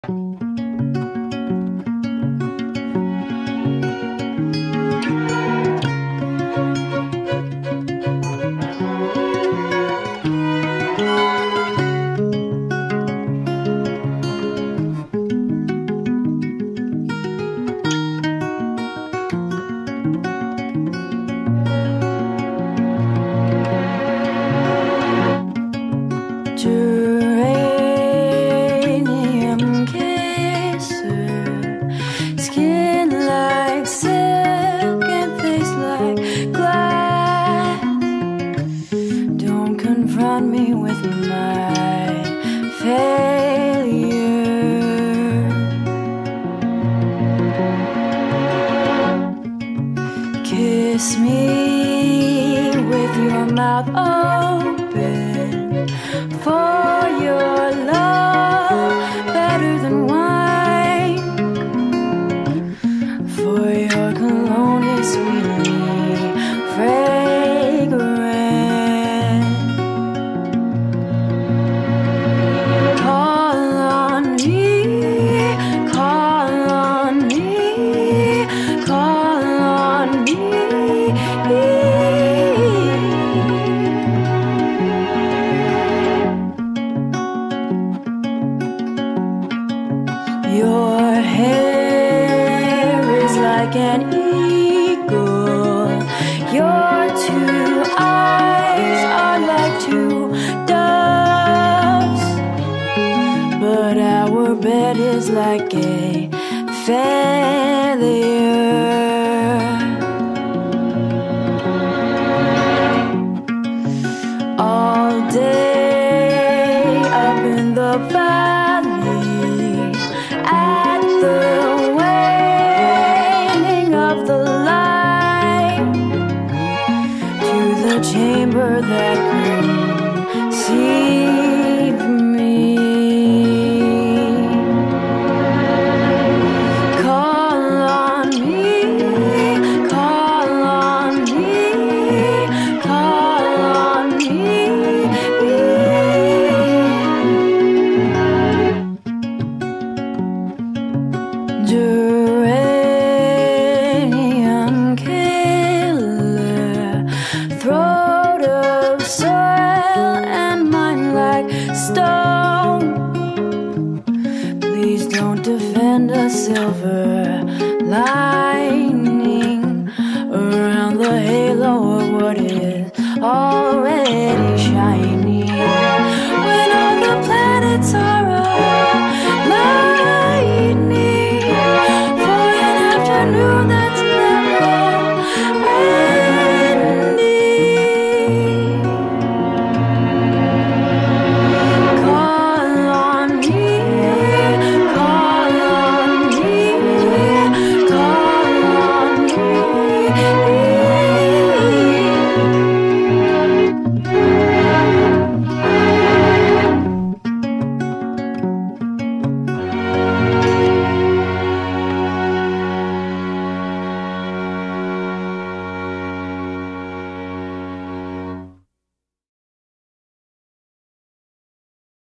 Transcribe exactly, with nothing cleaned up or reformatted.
Geranium kisser, skin like silk and face like glass. Don't confront me with my failure. Kiss me with your mouth open, for your love better than wine, for your cologne is sweetly fragrant. Call on me, call on me, call on me. Your hair is like an eagle, your two eyes are like two doves, but our bed is like a failure. All day up in the valley, at the waning of the light, to the chamber that conceived me. Call on me, call on me, call on me. Geranium killer, throat of soil and mind like stone. Please don't defend a silver lining around the halo of what is already shining.